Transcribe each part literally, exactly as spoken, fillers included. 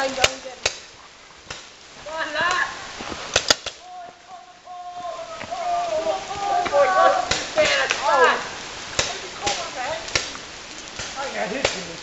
on, go and get it. Come on, lad. Oh, boy, what's this man? That's hard. Come on, man. I got hit to me.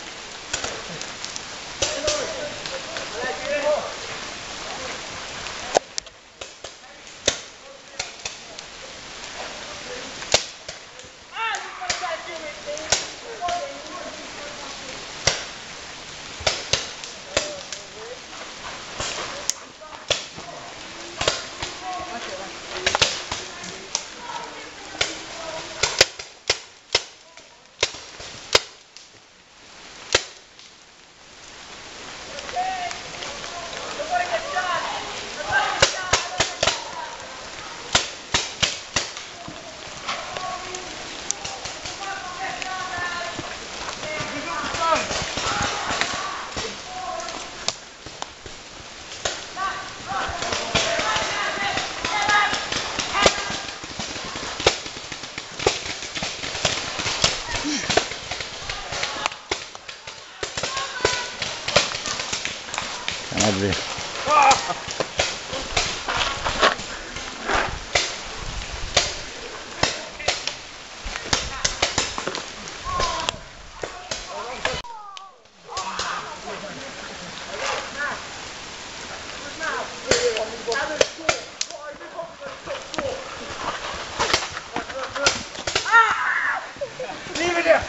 Madre. Leave it there.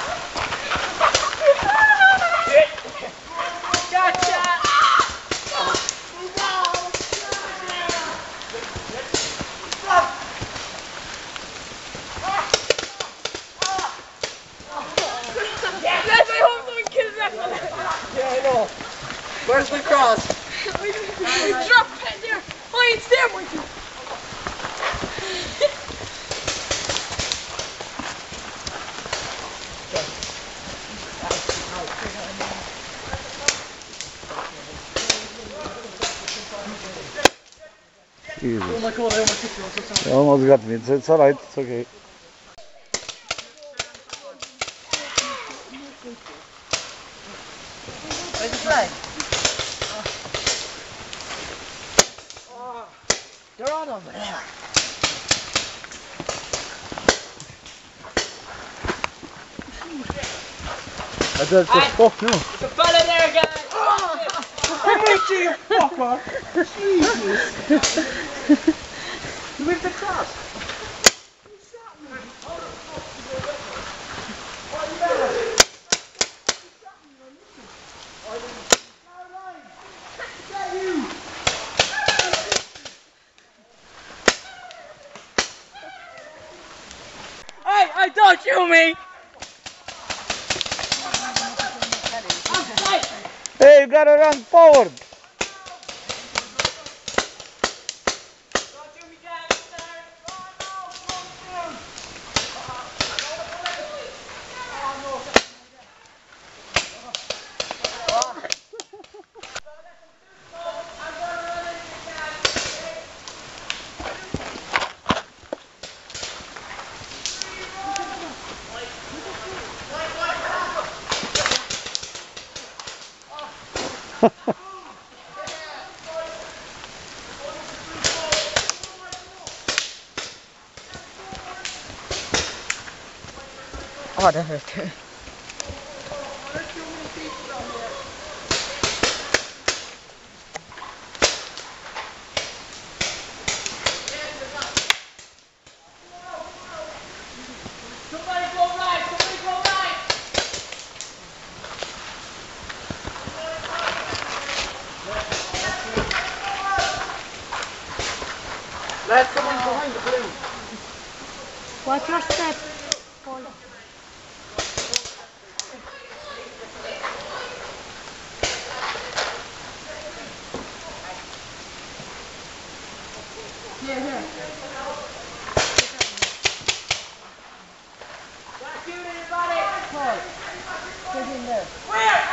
Yeah, I know. Where's the cross? We dropped it there. Oh, it's there, Mikey. Jesus. You almost got me. It's, it's alright. It's okay. Where's the flag? Oh. They're on over there. I said, just fuck no. There's a fella there, guys. Oh. Hey, you fucker. Jesus. With the cross. Hey, hey, don't shoot me! Hey, you gotta run forward. Oh, that hurt. Somebody go right, somebody go right. Let someone behind the blue. Watch your step. Paul. Here, here. Back in, everybody. Paul. Get in there. Where?